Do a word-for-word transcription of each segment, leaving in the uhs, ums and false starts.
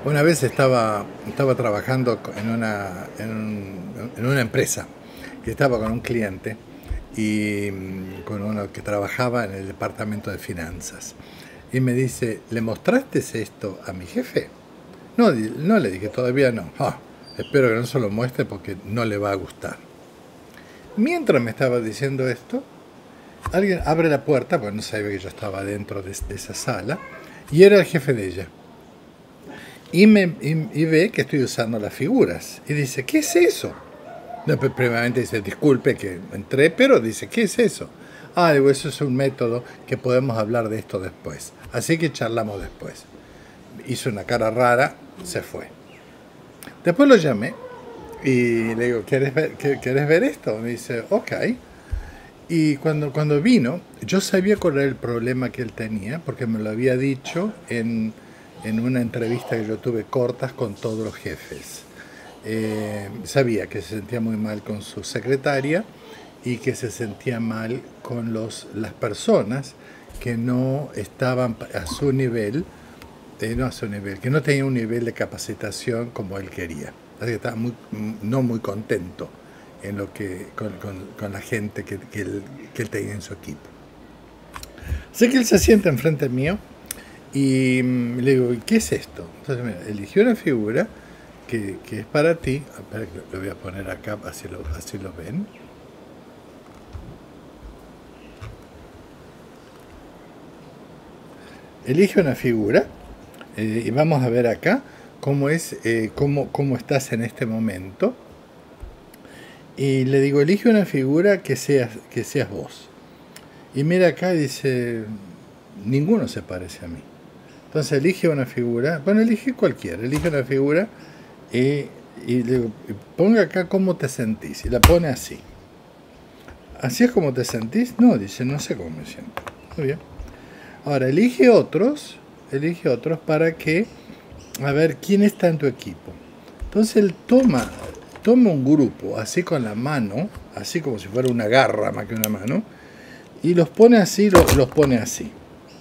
Una vez estaba, estaba trabajando en una, en, un- en una empresa y estaba con un cliente y mm, con uno que trabajaba en el departamento de finanzas. Y me dice, ¿le mostraste esto a mi jefe? No, di- no le dije, todavía no. "Ah, espero que no se lo muestre porque no le va a gustar". Mientras me estaba diciendo esto, alguien abre la puerta, porque no sabía que yo estaba dentro de, de esa sala, y era el jefe de ella. Y, me, y, y ve que estoy usando las figuras. Y dice, ¿qué es eso? No, pues, primeramente dice, disculpe que entré, pero dice, ¿qué es eso? Ah, digo, eso es un método que podemos hablar de esto después. Así que charlamos después. Hizo una cara rara, se fue. Después lo llamé y le digo, ¿quieres ver, ¿quieres ver esto? Me dice, ok. Y cuando, cuando vino, yo sabía cuál era el problema que él tenía, porque me lo había dicho en, en una entrevista que yo tuve cortas con todos los jefes. Eh, sabía que se sentía muy mal con su secretaria y que se sentía mal con los, las personas que no estaban a su nivel, eh, no a su nivel, que no tenían un nivel de capacitación como él quería. Así que estaba muy, no muy contento en lo que, con, con, con la gente que, que, él, que él tenía en su equipo. Así que él se sienta enfrente mío y mm, le digo, ¿qué es esto? Entonces, mira, eligió una figura que, que es para ti. Espera, lo voy a poner acá, así lo, así lo ven. Elige una figura eh, y vamos a ver acá cómo es, eh, cómo, cómo estás en este momento. Y le digo, elige una figura que seas, que seas vos. Y mira acá, dice, ninguno se parece a mí. Entonces elige una figura, bueno, elige cualquiera, elige una figura y, y le digo, ponga acá cómo te sentís. Y la pone así. ¿Así es como te sentís? No, dice, no sé cómo me siento. Muy bien. Ahora, elige otros, elige otros para que, a ver, ¿quién está en tu equipo? Entonces él toma, toma un grupo, así con la mano, así como si fuera una garra más que una mano, y los pone así, los, los pone así.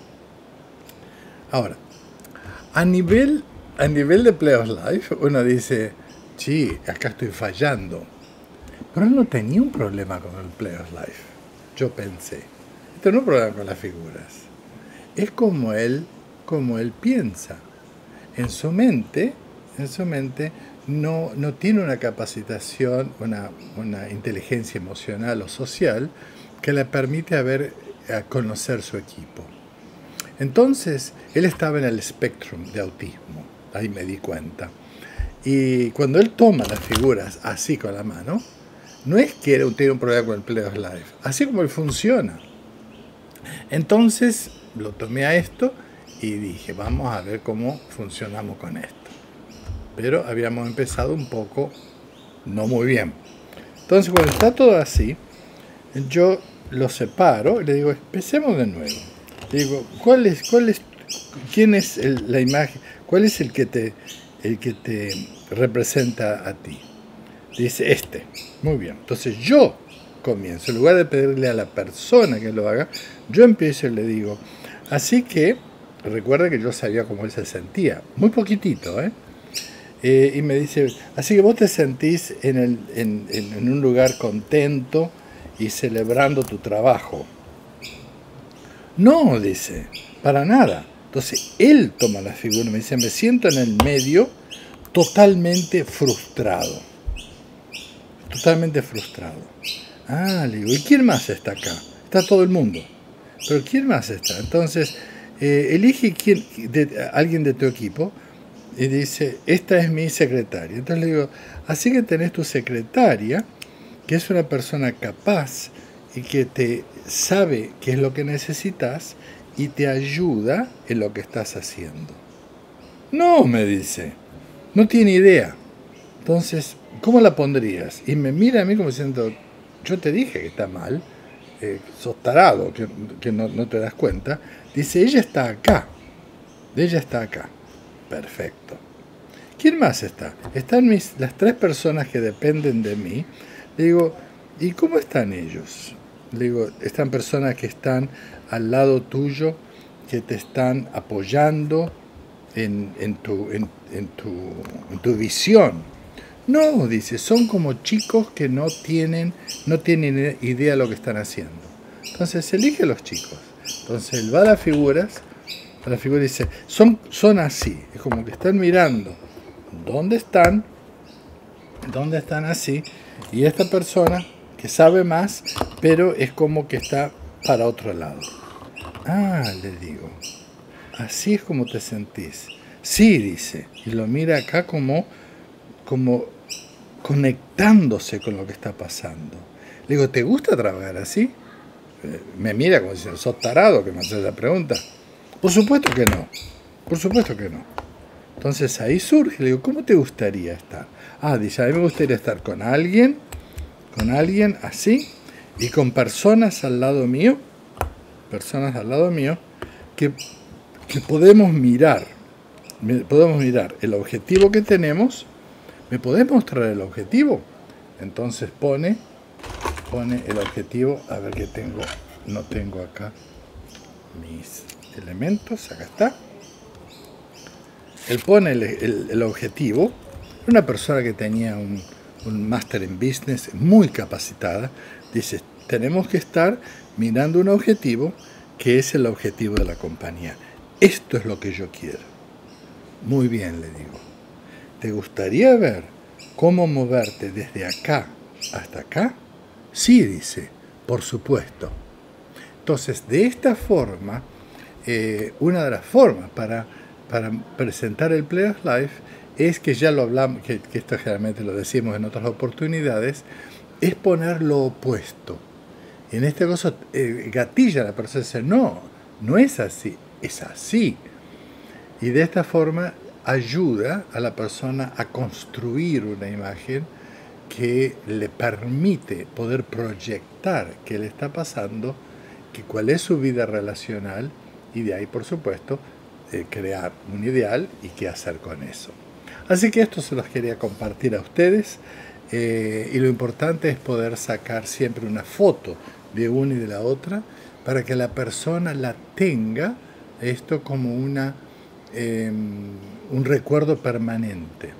Ahora, a nivel, a nivel de Play of Life, uno dice, sí, acá estoy fallando. Pero él no tenía un problema con el Play of Life. Yo pensé, este no es un problema con las figuras. Es como él, como él piensa. En su mente, en su mente no, no tiene una capacitación, una, una inteligencia emocional o social que le permite a ver, a conocer su equipo. Entonces, él estaba en el espectro de autismo, ahí me di cuenta. Y cuando él toma las figuras así con la mano, no es que él tiene un problema con el Play of Life, así como él funciona. Entonces, lo tomé a esto y dije, vamos a ver cómo funcionamos con esto. Pero habíamos empezado un poco no muy bien. Entonces, cuando está todo así, yo lo separo y le digo, empecemos de nuevo. Le digo, ¿cuál es, cuál es, quién es el, la imagen, cuál es el que te, el que te representa a ti? Dice, este. Muy bien. Entonces yo comienzo, en lugar de pedirle a la persona que lo haga, yo empiezo y le digo, así que, recuerda que yo sabía cómo él se sentía, muy poquitito, ¿eh? Eh, y me dice, así que vos te sentís en, el, en, en, en un lugar contento y celebrando tu trabajo. No, dice, para nada. Entonces él toma la figura y me dice, me siento en el medio totalmente frustrado. Totalmente frustrado. Ah, le digo, ¿y quién más está acá? Está todo el mundo. Pero ¿quién más está? Entonces, eh, elige quién, de, alguien de tu equipo y dice, esta es mi secretaria. Entonces le digo, así que tenés tu secretaria, que es una persona capaz y que te sabe qué es lo que necesitas y te ayuda en lo que estás haciendo. No, me dice, no tiene idea. Entonces, ¿cómo la pondrías? Y me mira a mí como diciendo, yo te dije que está mal, eh, sos tarado, que, que no, no te das cuenta. Dice, ella está acá, ella está acá. Perfecto. ¿Quién más está? Están mis, las tres personas que dependen de mí. Le digo, ¿y cómo están ellos? Le digo, están personas que están al lado tuyo, que te están apoyando, en, en, tu, en, en, tu, en tu visión. No, dice, son como chicos que no tienen, no tienen idea de lo que están haciendo. Entonces elige a los chicos. Entonces él va a las figuras, a la figura dice, son, son así, es como que están mirando dónde están, dónde están así, y esta persona que sabe más, pero es como que está para otro lado. Ah, le digo, así es como te sentís. Sí, dice, y lo mira acá como, como conectándose con lo que está pasando. Le digo, ¿te gusta trabajar así? Me mira como si sos tarado que me haces la pregunta. Por supuesto que no, por supuesto que no. Entonces ahí surge, le digo, ¿cómo te gustaría estar? Ah, dice, a mí me gustaría estar con alguien, con alguien así, y con personas al lado mío, personas al lado mío, que, que podemos mirar, podemos mirar el objetivo que tenemos. ¿Me podés mostrar el objetivo? Entonces pone, pone el objetivo, a ver qué tengo, no tengo acá mis elementos, acá está. Él pone el, el, el objetivo, una persona que tenía un, un máster en business muy capacitada, dice, tenemos que estar mirando un objetivo que es el objetivo de la compañía. Esto es lo que yo quiero. Muy bien, le digo. ¿Te gustaría ver cómo moverte desde acá hasta acá? Sí, dice, por supuesto. Entonces, de esta forma, eh, una de las formas para, para presentar el Play of Life es que ya lo hablamos, que, que esto generalmente lo decimos en otras oportunidades, es poner lo opuesto. Y en este caso, eh, gatilla la persona, dice, no, no es así, es así. Y de esta forma ayuda a la persona a construir una imagen que le permite poder proyectar qué le está pasando, que cuál es su vida relacional, y de ahí, por supuesto, eh, crear un ideal y qué hacer con eso. Así que esto se los quería compartir a ustedes, eh, y lo importante es poder sacar siempre una foto de una y de la otra para que la persona la tenga esto como una, eh, un recuerdo permanente.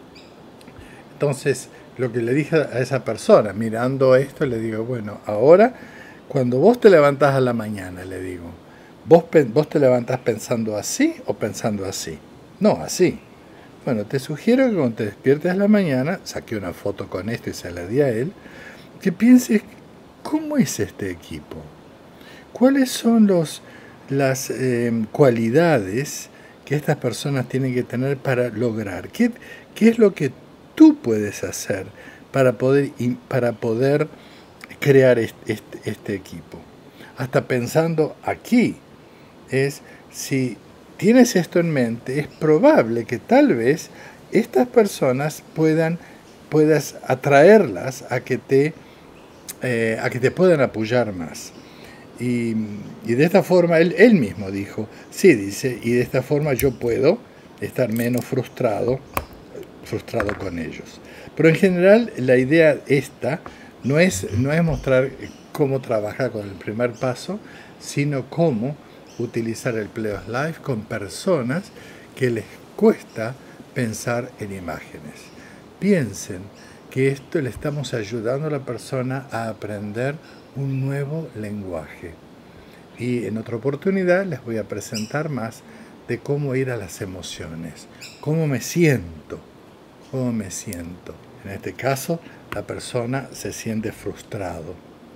Entonces, lo que le dije a esa persona, mirando esto, le digo, bueno, ahora, cuando vos te levantás a la mañana, le digo, ¿vos, vos te levantás pensando así o pensando así? No, así. Bueno, te sugiero que cuando te despiertes a la mañana, saqué una foto con esto y se la di a él, que pienses, ¿cómo es este equipo? ¿Cuáles son los, las eh, cualidades que estas personas tienen que tener para lograr? ¿Qué, qué es lo que tú puedes hacer para poder, para poder crear este, este, este equipo? Hasta pensando aquí, es si tienes esto en mente, es probable que tal vez estas personas puedan, puedas atraerlas a que te, eh, a que te puedan apoyar más. Y, y de esta forma, él, él mismo dijo, sí, dice, y de esta forma yo puedo estar menos frustrado, frustrado con ellos. Pero en general, la idea esta no es, no es mostrar cómo trabajar con el primer paso, sino cómo utilizar el Play of Life con personas que les cuesta pensar en imágenes. Piensen que esto le estamos ayudando a la persona a aprender un nuevo lenguaje. Y en otra oportunidad les voy a presentar más de cómo ir a las emociones, cómo me siento, cómo me siento. En este caso, la persona se siente frustrado.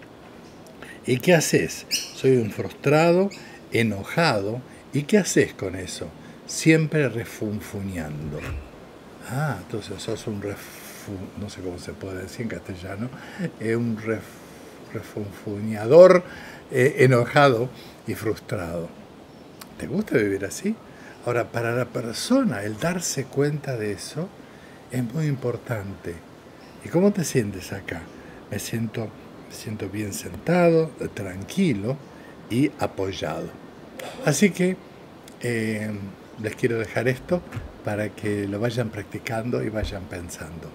¿Y qué haces? Soy un frustrado, enojado. ¿Y qué haces con eso? Siempre refunfuñando. Ah, entonces sos un refu, no sé cómo se puede decir en castellano, eh, un ref, refunfuñador, eh, enojado y frustrado. ¿Te gusta vivir así? Ahora, para la persona, el darse cuenta de eso es muy importante. ¿Y cómo te sientes acá? Me siento, me siento bien sentado, tranquilo y apoyado. Así que eh, les quiero dejar esto para que lo vayan practicando y vayan pensando.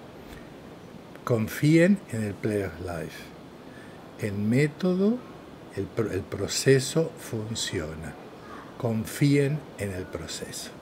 Confíen en el Play of Life. El método, el, el proceso funciona. Confíen en el proceso.